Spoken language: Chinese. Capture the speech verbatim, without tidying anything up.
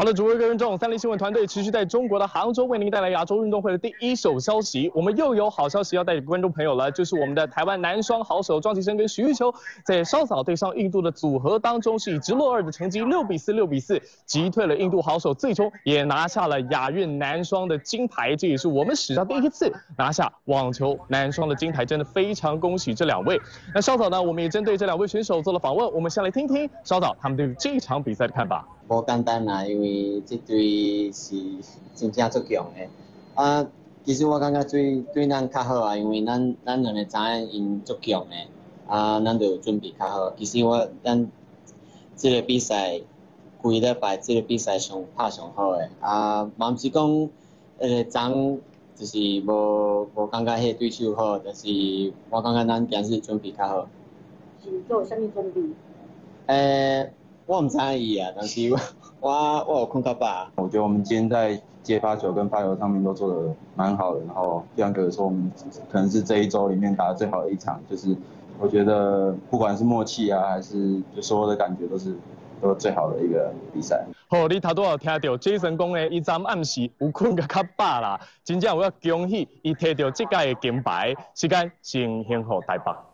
好的，主播各位观众，三立新闻团队持续在中国的杭州为您带来亚洲运动会的第一手消息。我们又有好消息要带给观众朋友了，就是我们的台湾男双好手庄启生跟徐玉秋在稍早对上印度的组合当中，是以直落二的成绩六比四、六比四击退了印度好手，最终也拿下了亚运男双的金牌。这也是我们史上第一次拿下网球男双的金牌，真的非常恭喜这两位。那稍早呢，我们也针对这两位选手做了访问，我们先来听听稍早他们对这一场比赛的看法。 无简单啦，因为这队是真正足强的。啊，其实我感觉对对咱较好啊，因为咱咱两个知影因足强的，啊，咱就有准备较好。其实我咱这个比赛规礼拜这个比赛上拍上好的，啊，嘛毋是讲呃昨就是无无感觉迄个对手好，但是我感觉咱今日准备较好。 是做啥物准备？ 诶。 我唔知伊啊，但是我我我有困较饱。 我觉得我们今天在接发球跟发球上面都做得蛮好的，然后非常可以说我们可能是这一周里面打得最好的一场，就是我觉得不管是默契啊，还是就所有的感觉都是都是最好的一个比赛。 好，你头拄有听到 Jason 讲的，伊昨暗时有困个较饱啦，真正有要恭喜伊摕到这届的金牌，时间先幸福台北。